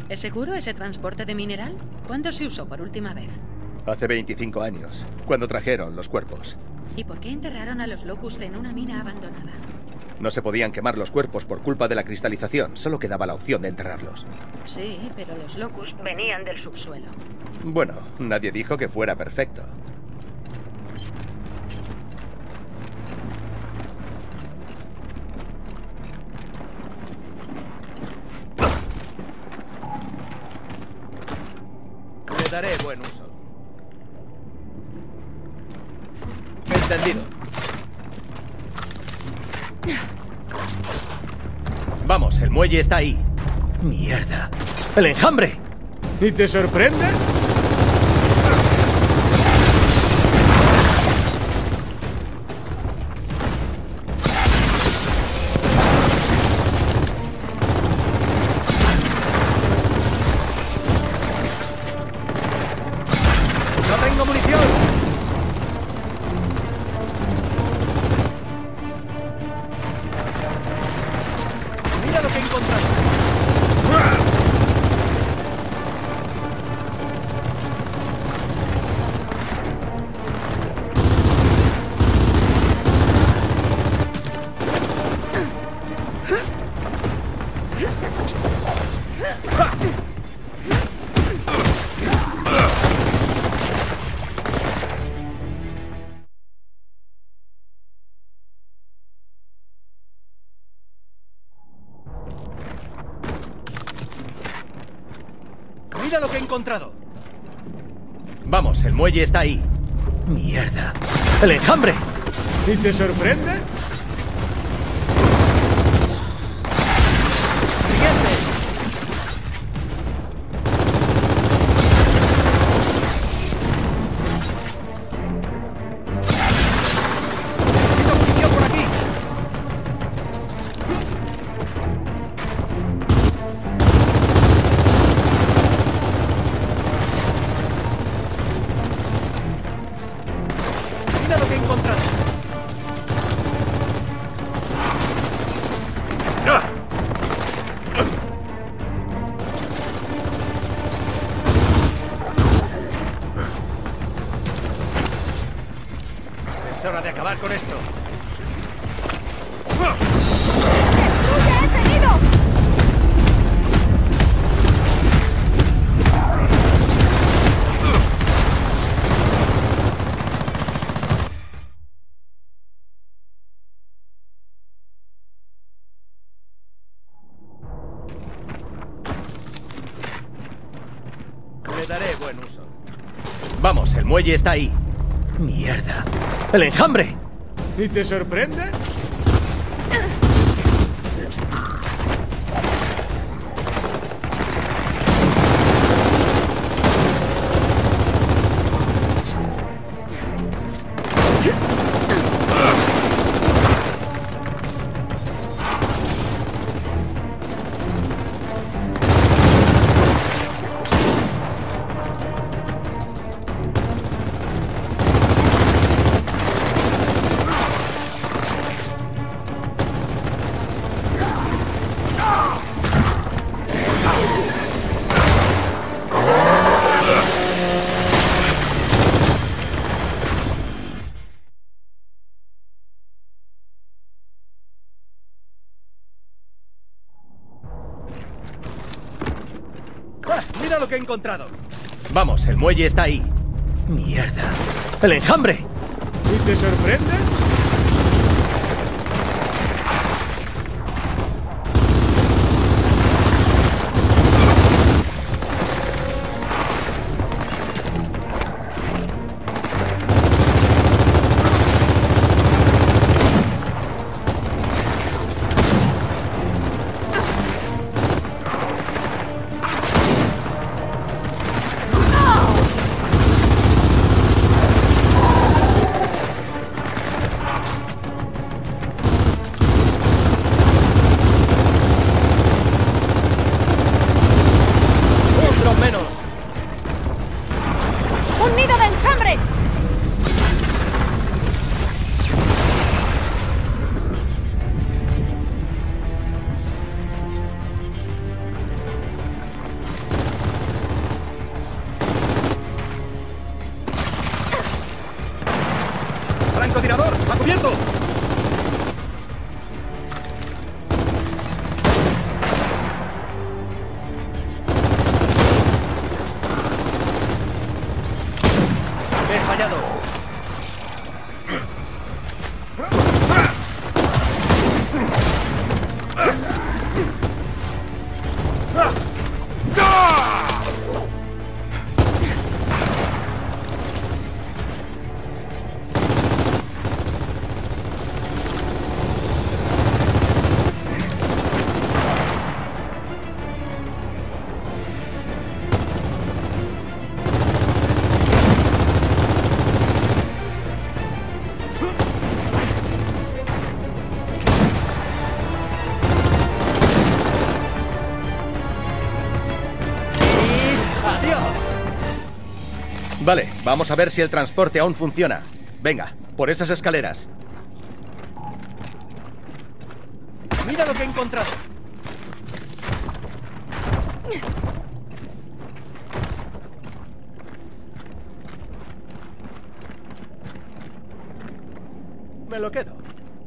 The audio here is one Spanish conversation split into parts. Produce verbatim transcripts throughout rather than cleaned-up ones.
¿Es seguro ese transporte de mineral? ¿Cuándo se usó por última vez? Hace veinticinco años, cuando trajeron los cuerpos. ¿Y por qué enterraron a los Locust en una mina abandonada? No se podían quemar los cuerpos por culpa de la cristalización. Solo quedaba la opción de enterrarlos. Sí, pero los Locust venían del subsuelo. Bueno, nadie dijo que fuera perfecto. Le daré buen uso. Entendido. Vamos, el muelle está ahí. ¡Mierda! ¡El enjambre! ¿Y te sorprende? ¡No tengo munición! ¡Mira lo que he encontrado! ¡Mira lo que he encontrado! Vamos, el muelle está ahí. ¡Mierda! ¡El enjambre! ¿Y te sorprende? ¡Siguiente! ¡Necesito munición por aquí! ¡Mira lo que he encontrado! Es hora de acabar con esto. ¡Destruye ese nido! Le daré buen uso. Vamos, el muelle está ahí. ¡Mierda! ¡El enjambre! ¿Y te sorprende? ¡Ah! ¡Mira lo que he encontrado! Vamos, el muelle está ahí. ¡Mierda! ¡El enjambre! ¿Y te sorprende? Vale, vamos a ver si el transporte aún funciona. Venga, por esas escaleras. ¡Mira lo que he encontrado! Me lo quedo.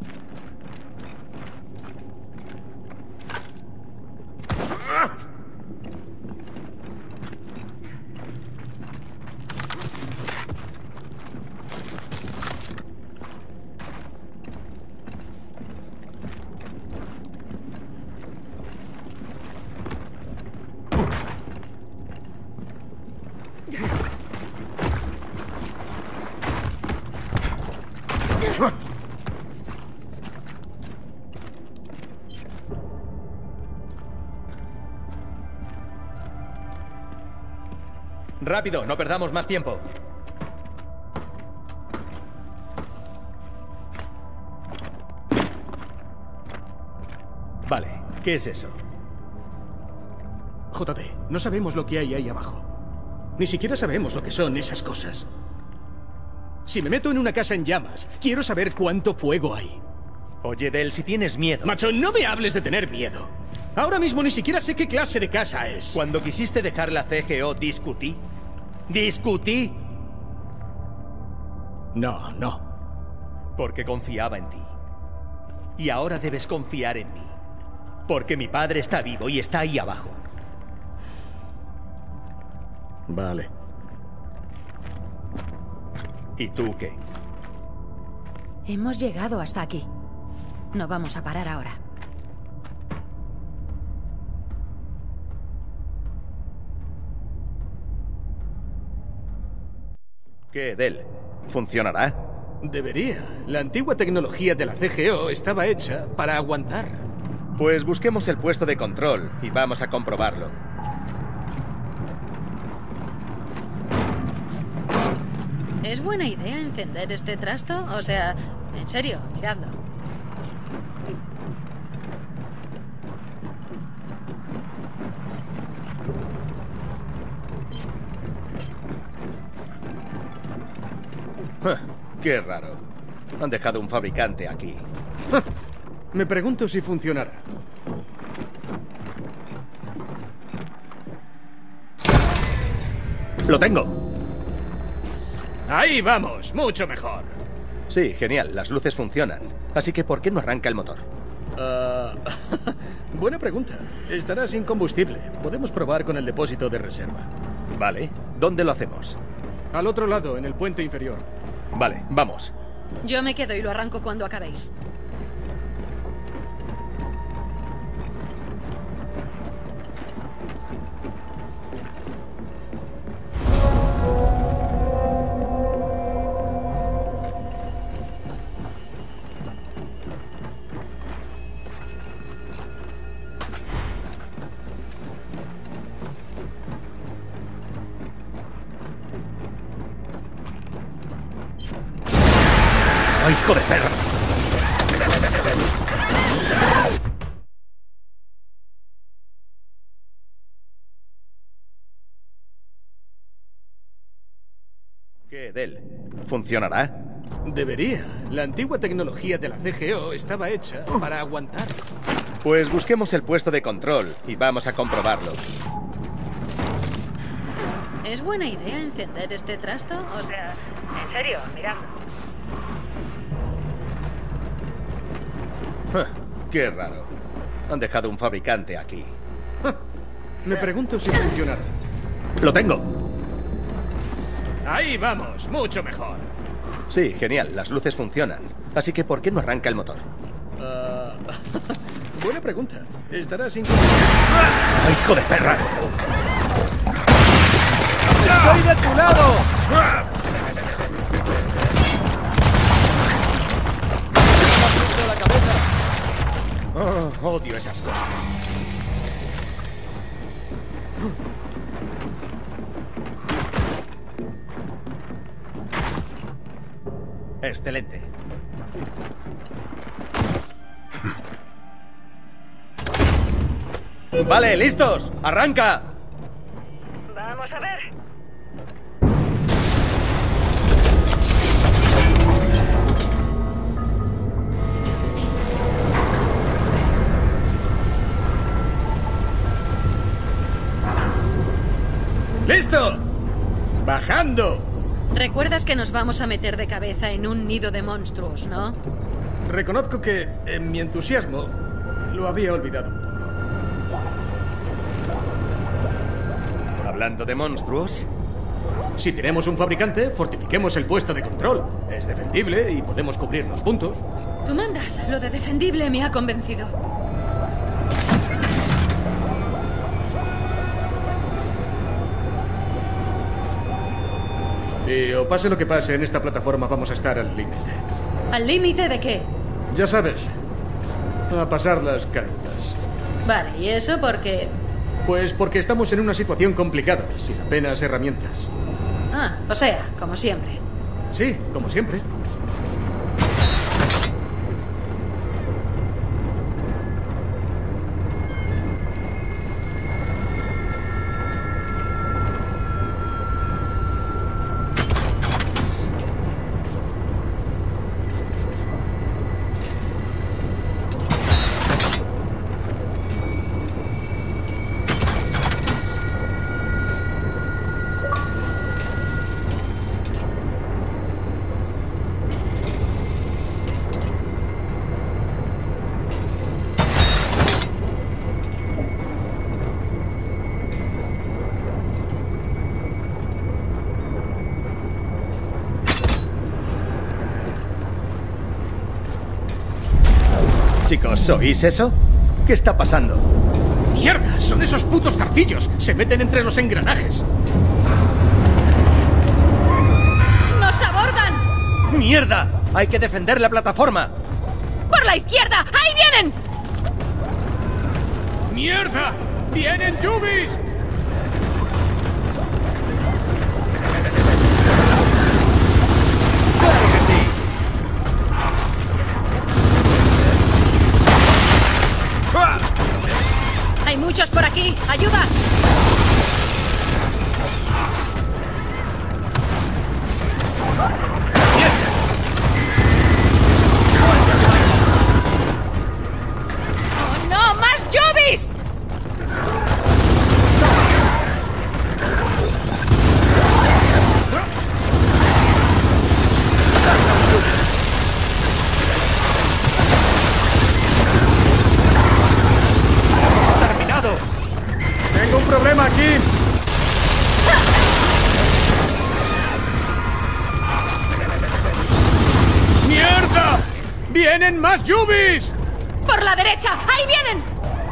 Rápido, no perdamos más tiempo. Vale, ¿qué es eso? J D, no sabemos lo que hay ahí abajo. Ni siquiera sabemos lo que son esas cosas. Si me meto en una casa en llamas, quiero saber cuánto fuego hay. Oye, Del, si tienes miedo... Macho, no me hables de tener miedo. Ahora mismo ni siquiera sé qué clase de casa es. Cuando quisiste dejar la C G O, discutí. ¿Discutí? No, no. Porque confiaba en ti. Y ahora debes confiar en mí. Porque mi padre está vivo y está ahí abajo. Vale. ¿Y tú qué? Hemos llegado hasta aquí. No vamos a parar ahora. ¿Qué, Del? ¿Funcionará? Debería. La antigua tecnología de la C G O estaba hecha para aguantar. Pues busquemos el puesto de control y vamos a comprobarlo. ¿Es buena idea encender este trasto? O sea, en serio, miradlo. Qué raro. Han dejado un fabricante aquí. Me pregunto si funcionará. ¡Lo tengo! Ahí vamos, mucho mejor. Sí, genial, las luces funcionan. Así que, ¿por qué no arranca el motor? Uh, buena pregunta. Estará sin combustible. Podemos probar con el depósito de reserva. Vale. ¿Dónde lo hacemos? Al otro lado, en el puente inferior. Vale, vamos. Yo me quedo y lo arranco cuando acabéis. ¡Ay, hijo de perra! ¿Qué, Del? ¿Funcionará? Debería. La antigua tecnología de la C G O estaba hecha para aguantar. Pues busquemos el puesto de control y vamos a comprobarlo. ¿Es buena idea encender este trasto? O sea, en serio, miradlo. Qué raro. Han dejado un fabricante aquí. Me pregunto si funcionará. ¡Lo tengo! Ahí vamos, mucho mejor. Sí, genial, las luces funcionan. Así que, ¿por qué no arranca el motor? Uh, buena pregunta. Estará sin... ¡Ay, hijo de perra! ¡Estoy de tu lado! Oh, odio esas cosas. Excelente. Vale, listos. Arranca. Vamos a ver. ¡Listo! ¡Bajando! Recuerdas que nos vamos a meter de cabeza en un nido de monstruos, ¿no? Reconozco que, en mi entusiasmo, lo había olvidado un poco. Hablando de monstruos... Si tenemos un fabricante, fortifiquemos el puesto de control. Es defendible y podemos cubrir los puntos. Tú mandas. Lo de defendible me ha convencido. Tío, pase lo que pase, en esta plataforma vamos a estar al límite. ¿Al límite de qué? Ya sabes, a pasar las canutas. Vale, ¿y eso por qué? Pues porque estamos en una situación complicada, sin apenas herramientas. Ah, o sea, como siempre. Sí, como siempre. Chicos, ¿oís eso? ¿Qué está pasando? ¡Mierda! ¡Son esos putos zarcillos! ¡Se meten entre los engranajes! ¡Nos abordan! ¡Mierda! ¡Hay que defender la plataforma! ¡Por la izquierda! ¡Ahí vienen! ¡Mierda! ¡Vienen Yubis! ¡Claro que sí! ¡Hay muchos por aquí! ¡Ayuda! ¡Oh, no! ¡Más Yubis! ¡Tengo un problema aquí! ¡Mierda! ¡Vienen más Yubis! ¡Por la derecha! ¡Ahí vienen!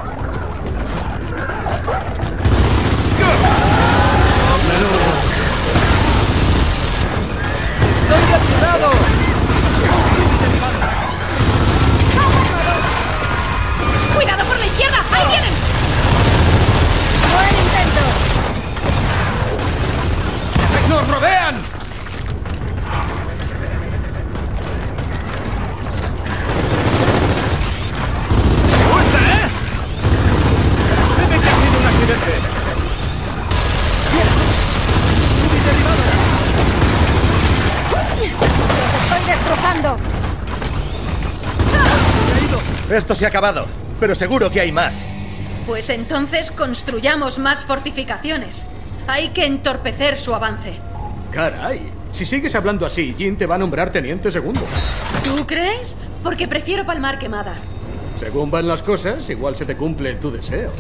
¡Estoy descuidado! ¡Cuidado por la izquierda! ¡Ahí vienen! ¡Buen intento! ¡Nos rodean! ¡Me gusta, eh! Debe que ha sido un accidente. ¡Bien! ¡Yubis derribada! ¡Los estoy destrozando! Esto se ha acabado, pero seguro que hay más. Pues entonces construyamos más fortificaciones. Hay que entorpecer su avance. Caray, si sigues hablando así, Jin te va a nombrar teniente segundo. ¿Tú crees? Porque prefiero palmar quemada. Según van las cosas, igual se te cumple tu deseo.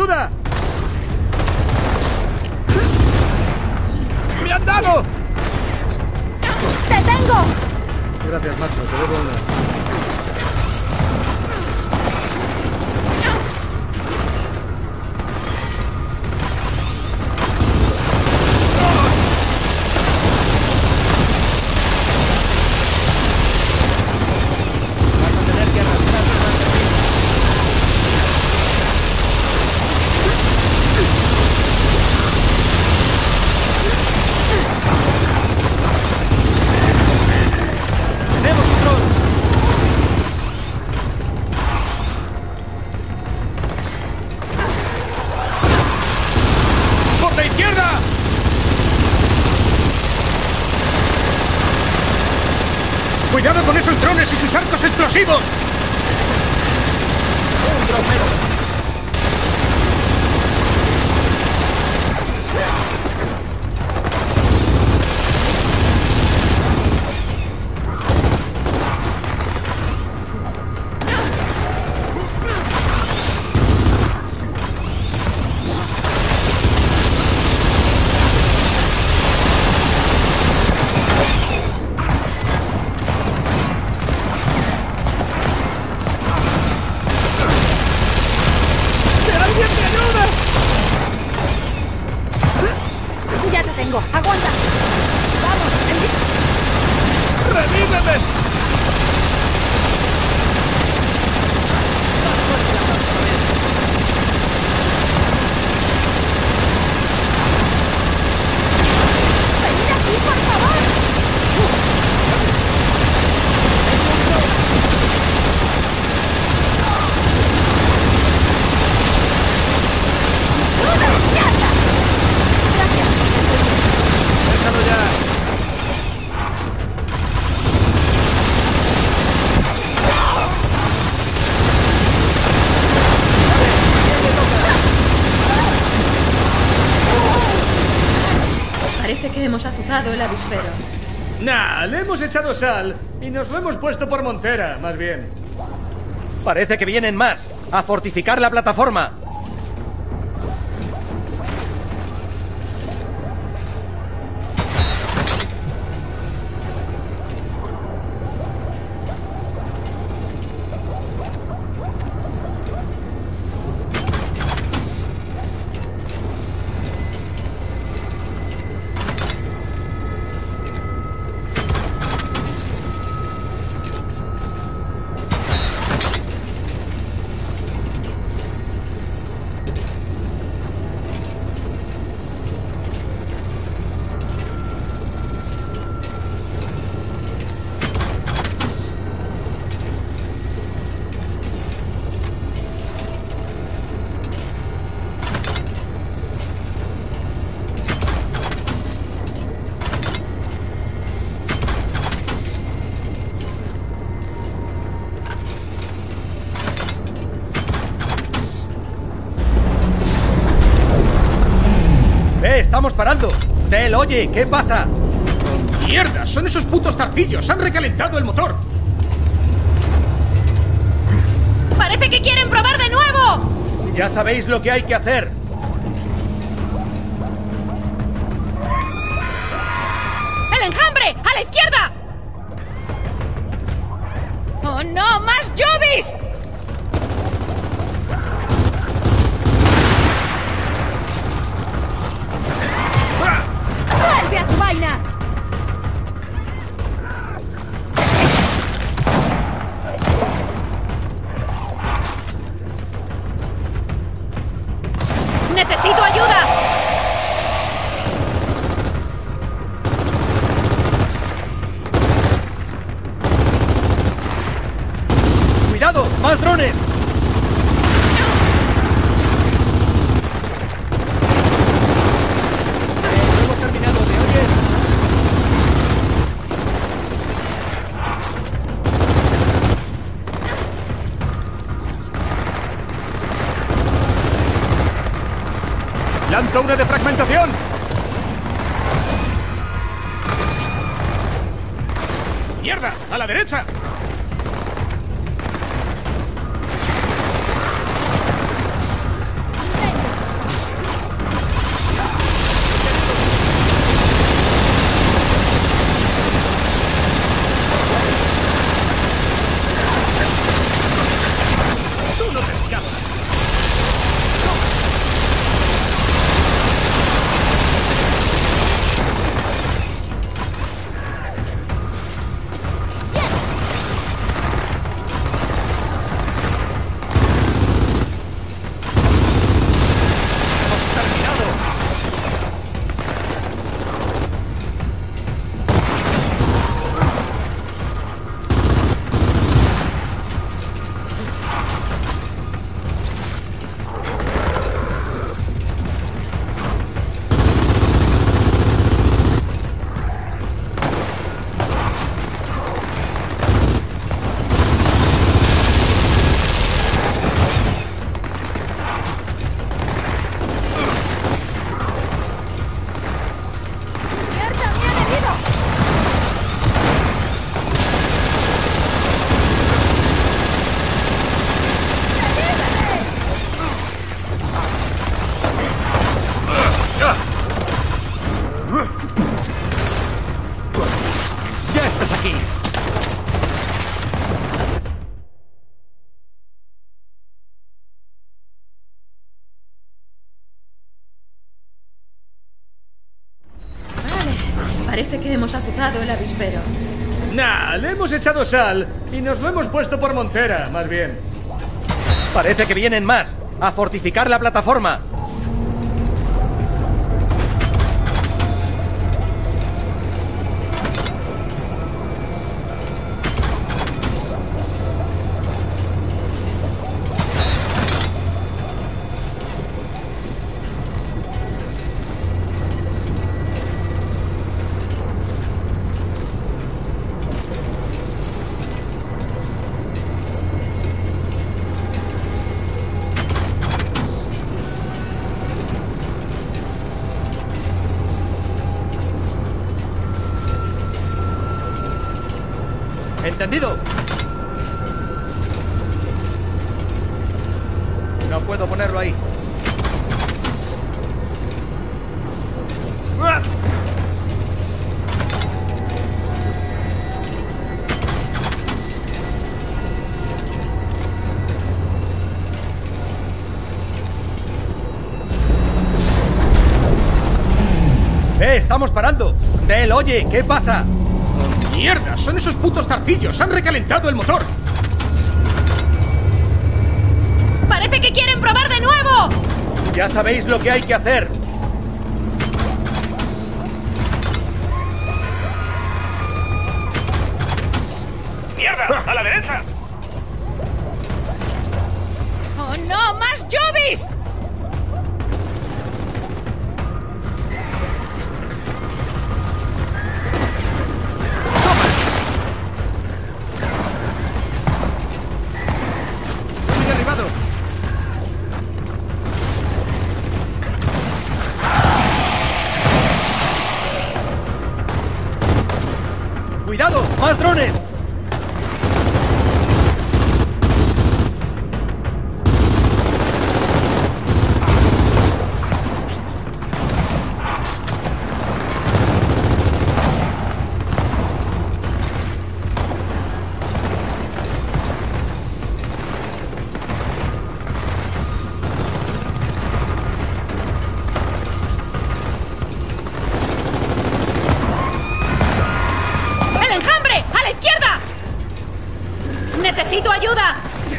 ayuda! ¡Me han dado! ¡Te tengo! Gracias, macho. Te debo una. ¡Cuidado con esos drones y sus arcos explosivos! ¡Un dronero! Ya te tengo. ¡Aguanta! ¡Vamos! envi- ¡Revíveme! ¡Venid aquí, por favor! ¡Una mierda! Gracias. ¡Déjalo ya! Parece que hemos azuzado el avispero. Nah, le hemos echado sal y nos lo hemos puesto por montera, más bien. Parece que vienen más. ¡A fortificar la plataforma! ¡Eh! ¡Estamos parando! Tel, oye, ¿qué pasa? ¡Mierda! ¡Son esos putos zarcillos! ¡Han recalentado el motor! ¡Parece que quieren probar de nuevo! Ya sabéis lo que hay que hacer. ¡El enjambre! ¡A la izquierda! ¡Oh no! ¡Más Jovis! ¡Vuelve a tu vaina! ¡Necesito ayuda! ¡Cuidado! ¡Más drones! No hemos terminado, ¿me oyes? ¡Lanza una defragmentación! ¡Mierda! ¡A la derecha! Venga, Parece que hemos azuzado el avispero. Nah, le hemos echado sal y nos lo hemos puesto por montera, más bien. Parece que vienen más. A fortificar la plataforma. ¿Entendido? No puedo ponerlo ahí. ¡Ah! ¡Eh! ¡Estamos parando! Del, oye, ¿qué pasa? ¡Mierda! ¡Son esos putos zarcillos! ¡Han recalentado el motor! ¡Parece que quieren probar de nuevo! Ya sabéis lo que hay que hacer. ¡Mierda! ¡A la derecha! ¡Oh no! ¡Más Jovis! ¡Cuidado! ¡Más drones! ¡Necesito ayuda!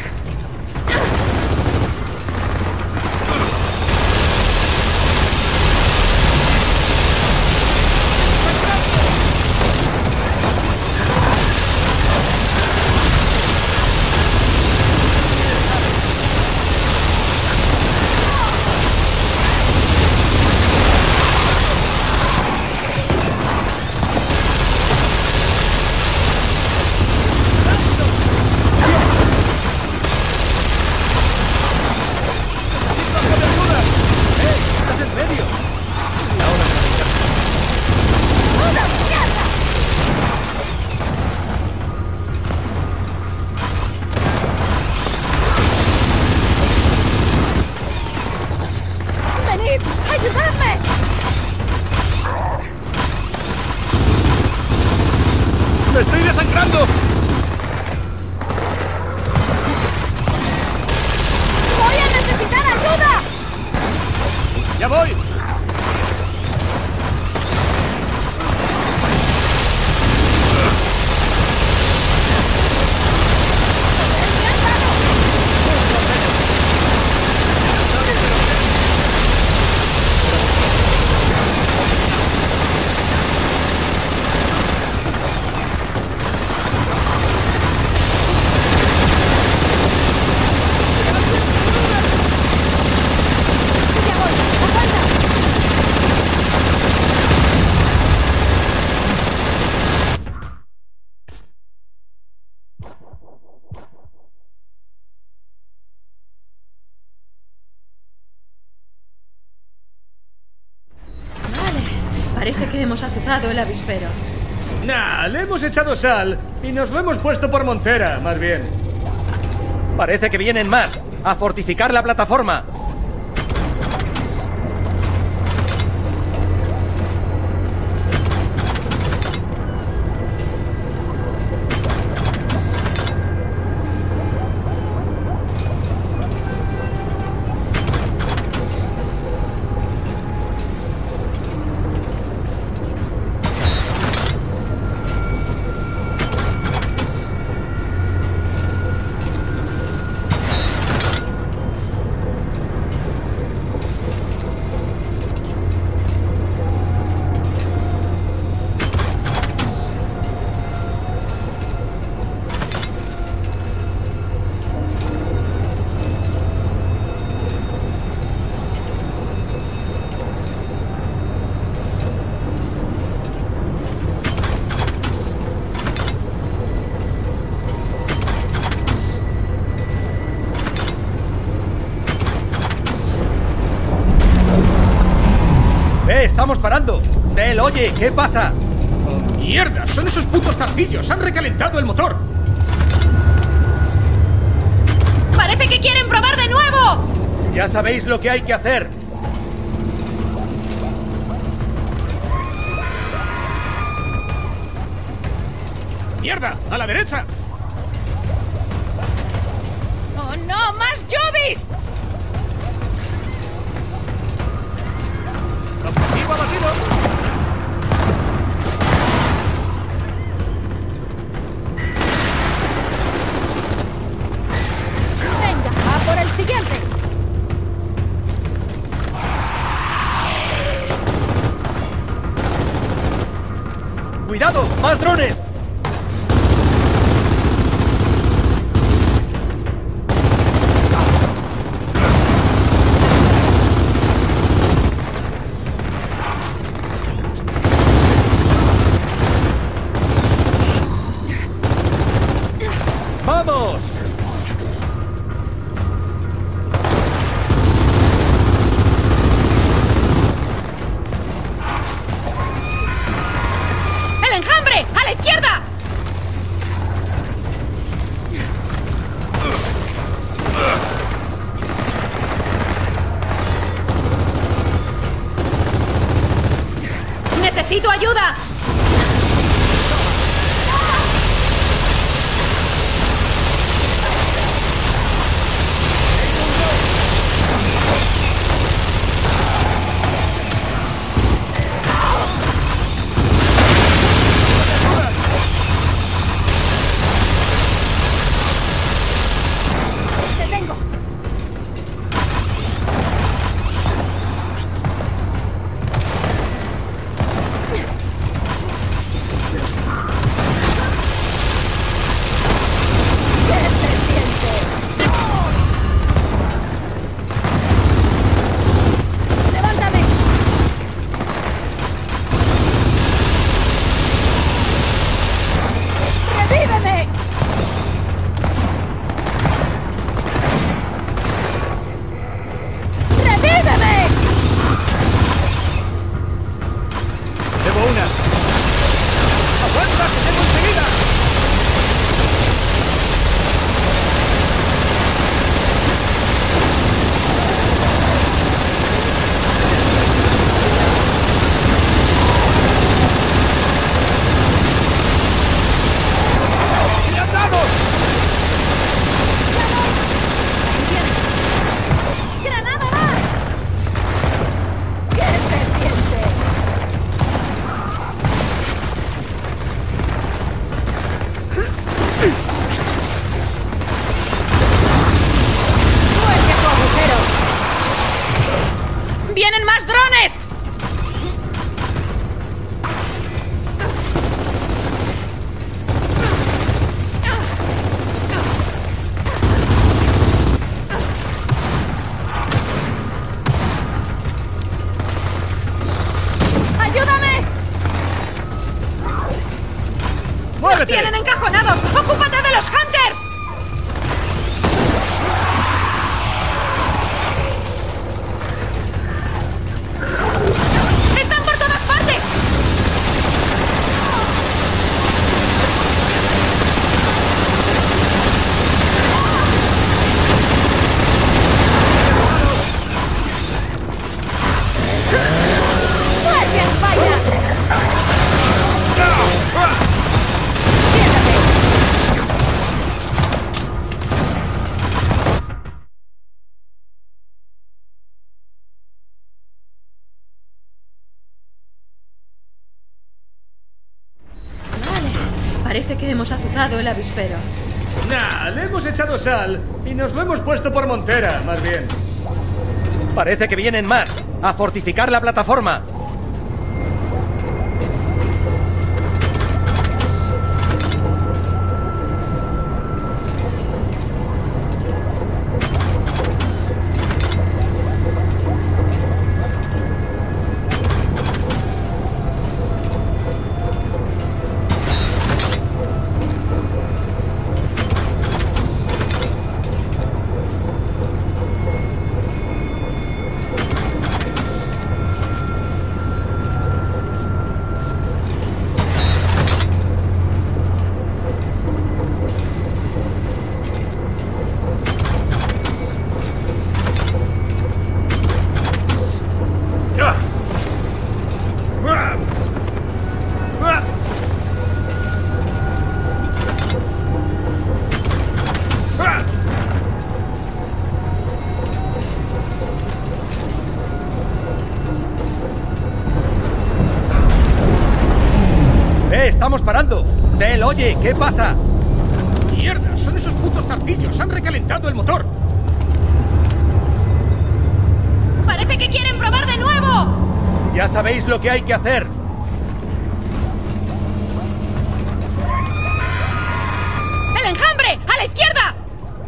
¡Ayudadme! ¡Me estoy desangrando! ¡Voy a necesitar ayuda! ¡Ya voy! Parece que hemos azuzado el avispero. Nah, le hemos echado sal y nos lo hemos puesto por montera, más bien. Parece que vienen más. A fortificar la plataforma. estamos parando. Del, oye, ¿qué pasa? ¡Oh, mierda! ¡Son esos putos zarcillos! ¡Han recalentado el motor! ¡Parece que quieren probar de nuevo! Ya sabéis lo que hay que hacer. ¡Mierda! ¡A la derecha! ¡Oh, no! ¡Más Jovis! ¡Objetivo abatido! ¡Venga, a por el siguiente! ¡Cuidado! ¡Más drones! ¡Vamos! ¡El enjambre! ¡A la izquierda! ¡Necesito ayuda! ¡Te tengo! ¿Qué se siente? ¡Levántame! ¡Revíveme! ¡Revíveme! ¡Debo una! ¡Aguanta, que tengo enseguida! ¡Ya andamos! ¡Granada más! ¿Qué se siente? ¡Muerte tu agujero! ¡Vienen más drones! ¡Ayúdame! ¡Los ¡Muévete! tienen encajonados! ¡Ocúpate de los Hunters! ¡Están por todas partes! ¡Vuelve a España! ¡Siéntate! Vale, parece que hemos azuzado el avispero. Nah, le hemos echado sal y nos lo hemos puesto por montera, más bien. Parece que vienen más. ¡A fortificar la plataforma! oye, ¿qué pasa? ¡Mierda! ¡Son esos putos zarcillos! ¡Han recalentado el motor! ¡Parece que quieren probar de nuevo! Ya sabéis lo que hay que hacer. ¡El enjambre! ¡A la izquierda!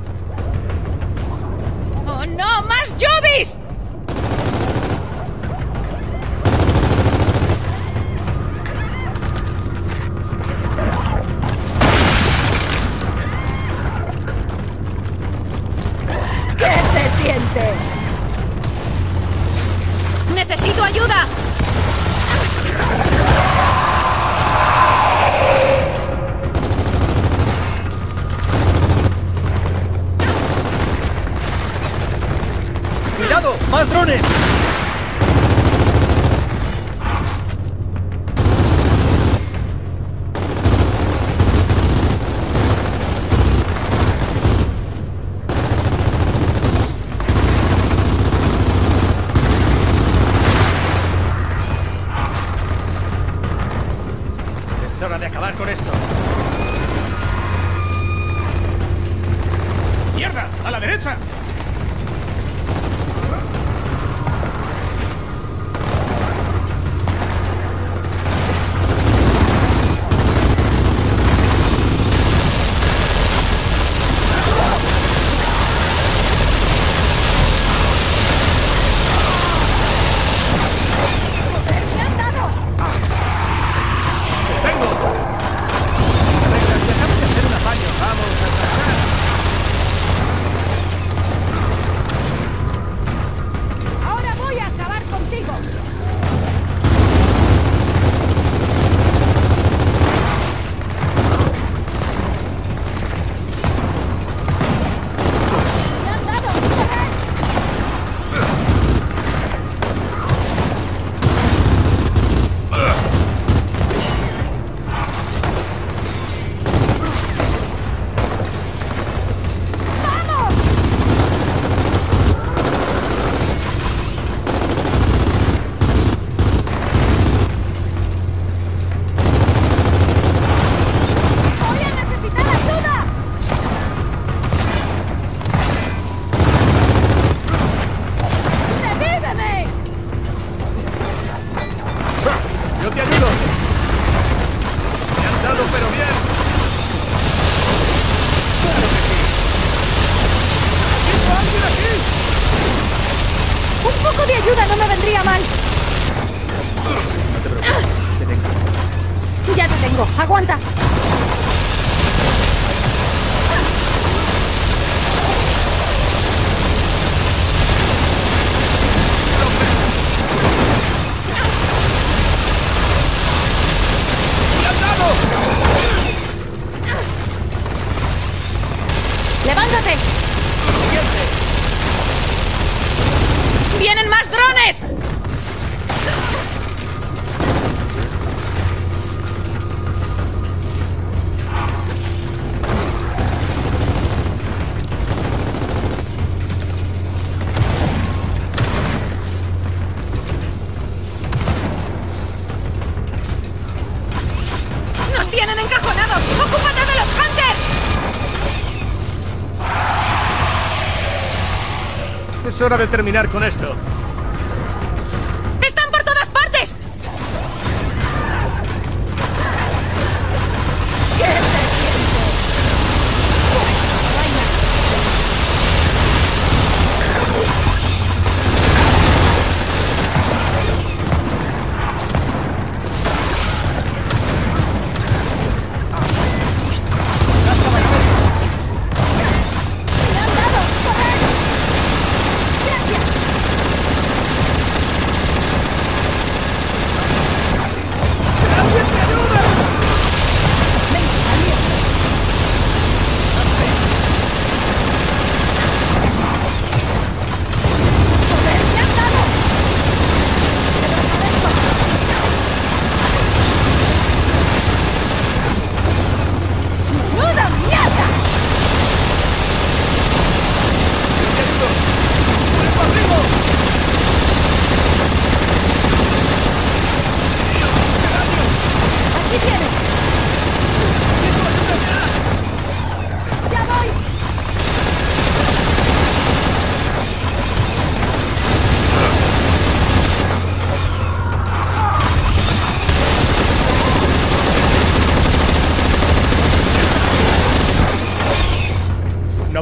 ¡Oh no! ¡Más Jovis! ¿Qué se siente? ¡Necesito ayuda! ¡Cuidado! ¡Más drones! Es hora de acabar con esto. ¡Mierda! ¡A la derecha! ¡Ahora voy a acabar contigo! ¡Me han dado! ¡Corred! ¡Vamos! ¡Voy a necesitar ayuda! ¡Revíveme! ¡Yo te ayudo! ¡Me han dado, pero bien! ¡Claro que sí! ¡Hay alguien aquí! Un poco de ayuda no me vendría mal. No te preocupes, te tengo. Ya te tengo. Aguanta. ¡Me han dado! ¡Levántate! ¡Siguiente! ¡Vienen más drones! ¡Nos tienen encajonados! ¡Ocúpate de los Hunters! Es hora de terminar con esto. ¡Están por todas partes! ¿Qué se siente? ¡Me han dado! ¡Corred! ¡Gracias!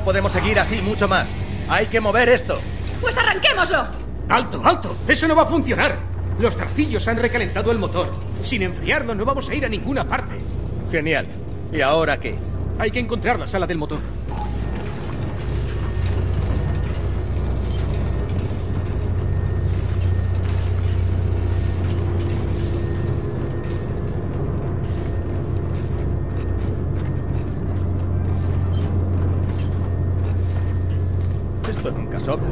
podemos seguir así mucho más. Hay que mover esto. ¡Pues arranquémoslo! ¡Alto, alto! ¡Eso no va a funcionar! Los zarcillos han recalentado el motor. Sin enfriarlo no vamos a ir a ninguna parte. Genial. ¿Y ahora qué? Hay que encontrar la sala del motor. Esto nunca sobra.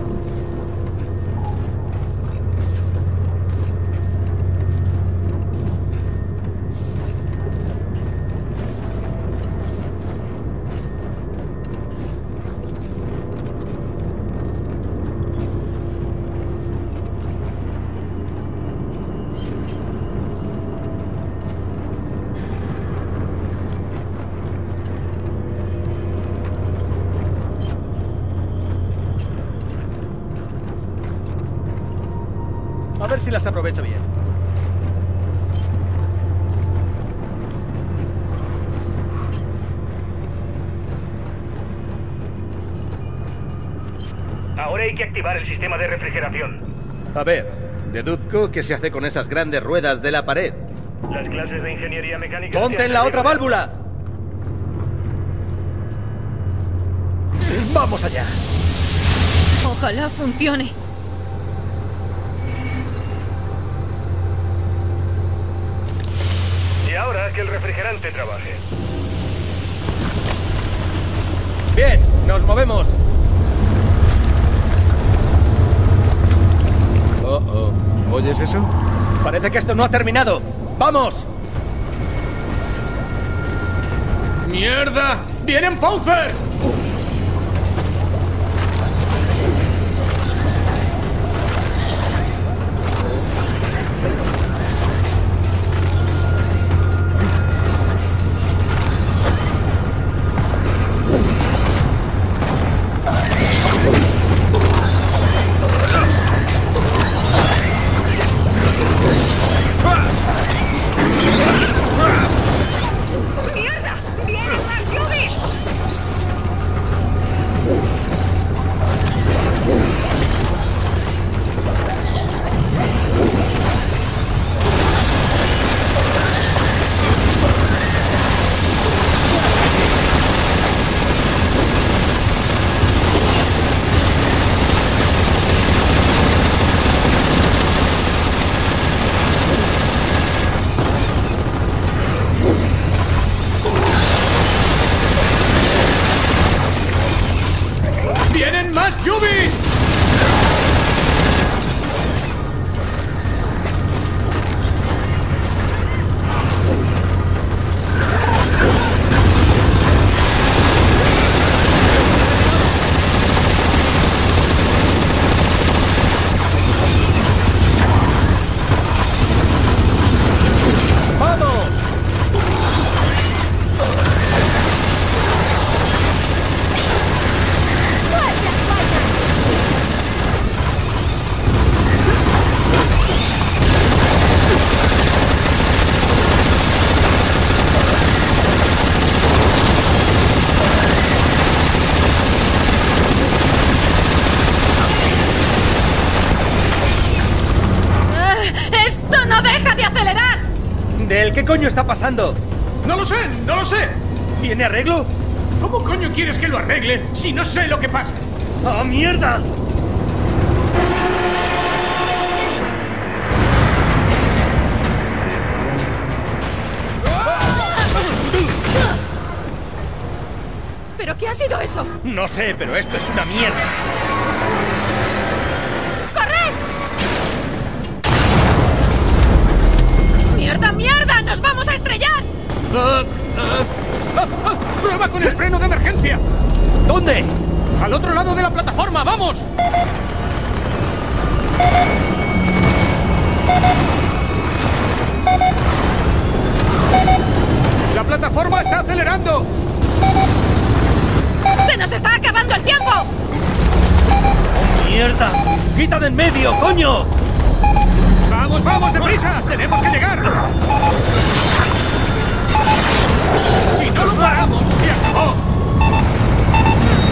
A ver si las aprovecho bien. Ahora hay que activar el sistema de refrigeración. A ver, deduzco que se hace con esas grandes ruedas de la pared. Las clases de ingeniería mecánica... ¡Ponte en la otra válvula! ¡Vamos allá! Ojalá funcione. Y ahora que el refrigerante trabaje. Bien, nos movemos. Oh, oh. ¿Oyes eso? Parece que esto no ha terminado. ¡Vamos! ¡Mierda! ¡Vienen Pouncers! ¡Vienen más Yubis! ¡Vamos! ¡Esto no deja de acelerar! ¿Del qué coño está pasando? ¡No lo sé! ¡No lo sé! ¿Tiene arreglo? ¿Cómo coño quieres que lo arregle si no sé lo que pasa? ¡Ah, mierda! ¿Pero qué ha sido eso? No sé, pero esto es una mierda. ¡Corred! ¡Mierda, mierda! ¡Nos vamos a estrellar! Ah, ah, ¡Ah, ah! ¡Prueba con el freno de emergencia! ¿Dónde? ¡Al otro lado de la plataforma! ¡Vamos! ¡La plataforma está acelerando! ¡Se nos está acabando el tiempo! ¡Mierda! ¡Quita de en medio, coño! ¡Vamos, vamos, deprisa! ¡Tenemos que llegar! Si no lo paramos, se acabó.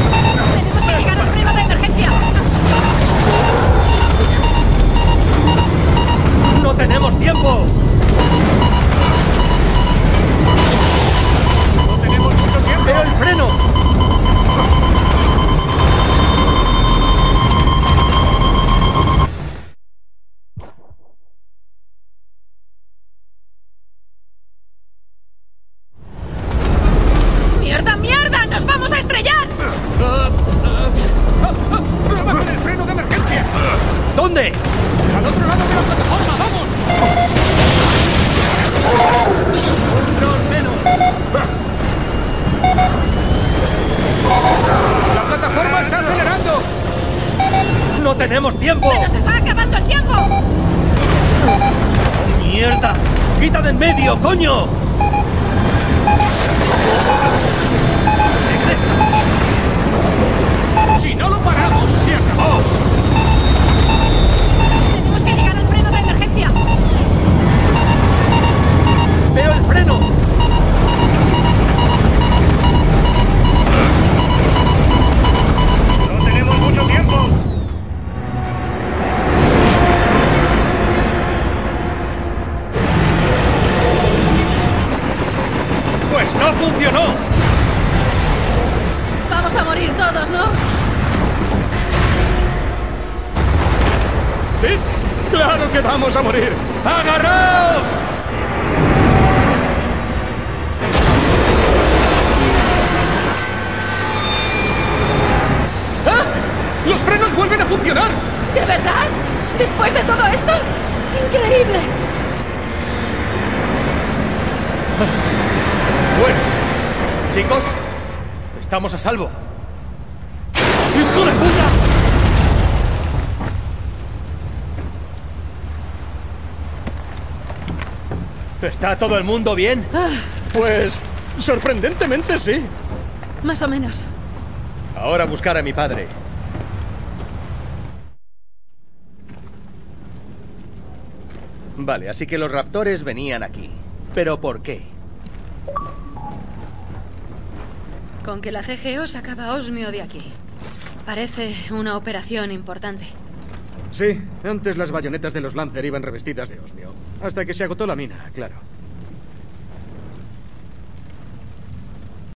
tenemos tiempo! ¡Se nos está acabando el tiempo! ¡Oh, mierda! ¡Quita de en medio, coño! ¡Si no lo paramos, se acabó! ¡Tenemos que llegar al freno de emergencia! ¡Veo el freno! No tenemos mucho tiempo. ¡Pues no funcionó! Vamos a morir todos, ¿no? ¿Sí? ¡Claro que vamos a morir! ¡Agarraos! ¡Ah! ¡Los frenos vuelven a funcionar! ¿De verdad? ¿Después de todo esto? ¡Increíble! Bueno, chicos, estamos a salvo. ¡Hijo de puta! ¿Está todo el mundo bien? Ah, Pues, sorprendentemente sí. más o menos. Ahora buscar a mi padre. Vale, así que los raptores venían aquí. ¿Pero por qué? Con que la C G O sacaba a Osmio de aquí. Parece una operación importante. Sí, antes las bayonetas de los Lancer iban revestidas de osmio. Hasta que se agotó la mina, claro.